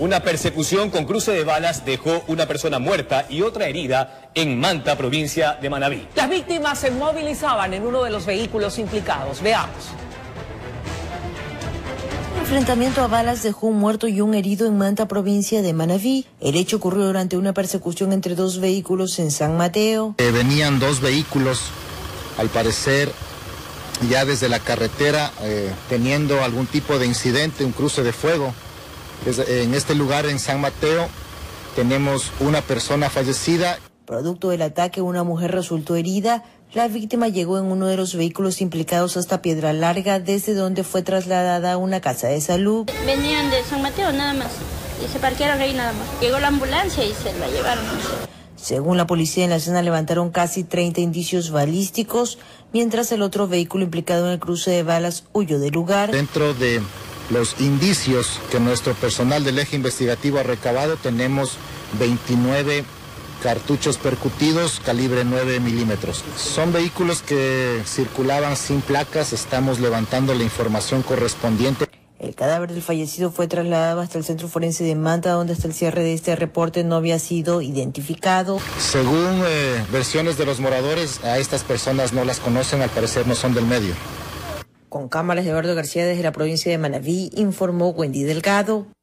Una persecución con cruce de balas dejó una persona muerta y otra herida en Manta, provincia de Manabí. Las víctimas se movilizaban en uno de los vehículos implicados. Veamos. Un enfrentamiento a balas dejó un muerto y un herido en Manta, provincia de Manabí. El hecho ocurrió durante una persecución entre dos vehículos en San Mateo. Venían dos vehículos, al parecer ya desde la carretera, teniendo algún tipo de incidente, un cruce de fuego. En este lugar, en San Mateo, tenemos una persona fallecida. Producto del ataque, una mujer resultó herida. La víctima llegó en uno de los vehículos implicados hasta Piedra Larga, desde donde fue trasladada a una casa de salud. Venían de San Mateo nada más, y se parquearon ahí nada más. Llegó la ambulancia y se la llevaron. Según la policía, en la escena levantaron casi 30 indicios balísticos, mientras el otro vehículo implicado en el cruce de balas huyó del lugar. Dentro de los indicios que nuestro personal del eje investigativo ha recabado, tenemos 29 cartuchos percutidos calibre 9 milímetros. Son vehículos que circulaban sin placas, estamos levantando la información correspondiente. El cadáver del fallecido fue trasladado hasta el centro forense de Manta, donde hasta el cierre de este reporte no había sido identificado. Según versiones de los moradores, a estas personas no las conocen, al parecer no son del medio. Con cámaras de Eduardo García desde la provincia de Manabí, informó Wendy Delgado.